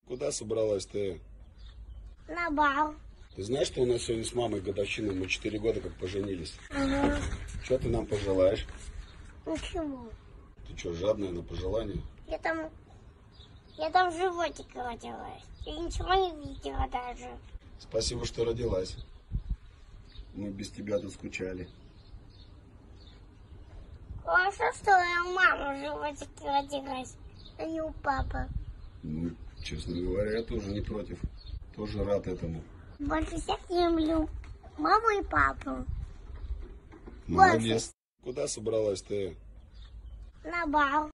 Куда собралась ты? На бал. Ты знаешь, что у нас сегодня с мамой годовщина? Мы 4 года как поженились. Ага. Что ты нам пожелаешь? Ничего. Ты что, жадная на пожелания? Я там в животике родилась. Я ничего не видела даже. Спасибо, что родилась. Мы без тебя тут скучали. Хорошо, что я у мамы в животике родилась, а не у папы. Ну, честно говоря, я тоже не против. Тоже рад этому. Больше всех люблю маму и папу. Молодец. Куда собралась ты? На бал.